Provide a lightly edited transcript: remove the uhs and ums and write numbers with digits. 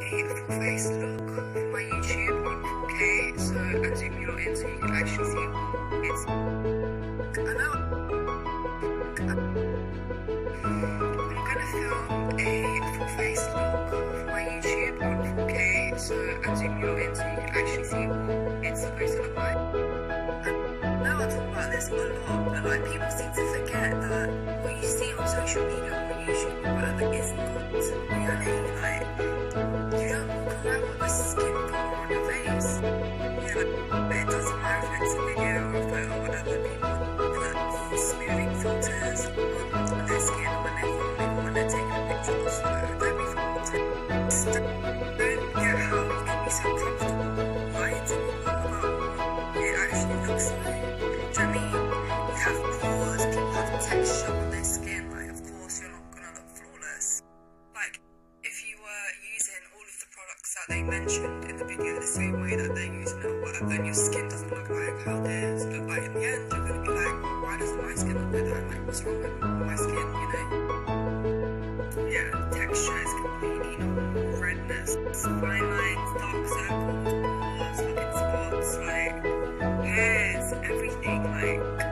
a full face look for my YouTube on 4K, so I'm zooming it in so you can actually see what it's. I know I'm gonna film a full face look for my YouTube on 4K, so I'm zooming it in so you can actually see what it's supposed to look like. I know I talk about this a lot, but like people seem to forget that what you see on social media or YouTube or whatever is not reality. Like, you don't walk around with a skin pore on your face. Yeah, but it doesn't matter if it's a video or a photo or whatever. People put smoothing filters on their skin when they're filming or when they're taking a picture or so. Don't be fooled. Just don't get how you can be so comfortable lying to people about what it actually looks like. Do you know what I mean? You have pores, people have texture on their skin. Like, of course, you're not gonna look flawless. Like, if you were using all of the products that they mentioned in the video the same way that they're using it or whatever, and your skin doesn't look like how theirs look like in the end, you're gonna be like, well, why doesn't my skin look like that? Like, what's wrong with my skin, you know? Yeah, texture is completely normal. Redness, fine lines, dark circles, pores, fucking spots, like, hairs, everything, like.